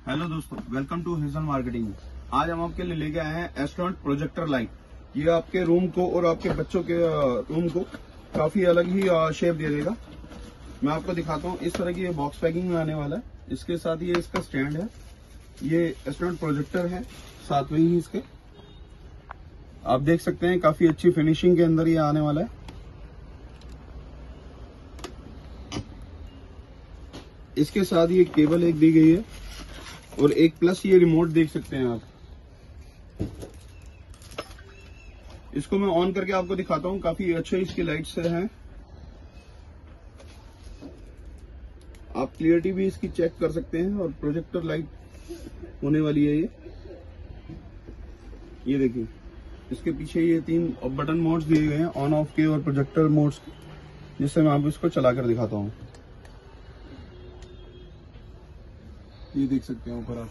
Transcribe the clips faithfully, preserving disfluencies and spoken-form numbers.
Hello दोस्तों, welcome to हिजन marketing. आज हम आपके लिए लेके आए हैं एस्ट्रोनॉट प्रोजेक्टर लाइट। ये आपके रूम को और आपके बच्चों के रूम को काफी अलग ही शेप दे देगा। मैं आपको दिखाता हूँ। इस तरह की ये बॉक्स पैकिंग में आने वाला है। इसके साथ ये इसका स्टैंड है। ये एस्ट्रोनॉट प्रोजेक्टर है, साथ में ही इसके आप देख सकते हैं काफी अच्छी फिनिशिंग के अंदर ये आने वाला है। इसके साथ ये केबल एक दी गई है और एक प्लस ये रिमोट देख सकते हैं आप। इसको मैं ऑन करके आपको दिखाता हूँ। काफी अच्छे इसकी लाइट्स हैं। आप क्लियरिटी भी इसकी चेक कर सकते हैं और प्रोजेक्टर लाइट होने वाली है ये ये देखिए, इसके पीछे ये तीन बटन मोड्स दिए गए हैं, ऑन ऑफ के और प्रोजेक्टर मोड्स, जिससे मैं आपको इसको चलाकर दिखाता हूँ। ये देख सकते हैं ऊपर आप।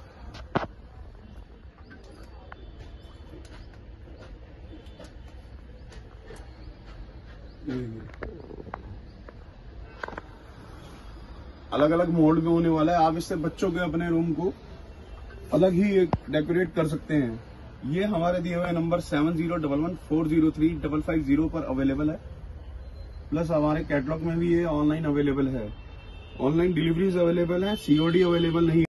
अलग अलग मोड में होने वाला है। आप इससे बच्चों के अपने रूम को अलग ही डेकोरेट कर सकते हैं। ये हमारे दिए हुए number seven zero double one four zero three double five zero पर अवेलेबल है। प्लस हमारे कैटलॉग में भी ये ऑनलाइन अवेलेबल है। ऑनलाइन डिलीवरीज अवेलेबल है, सीओडी अवेलेबल नहीं।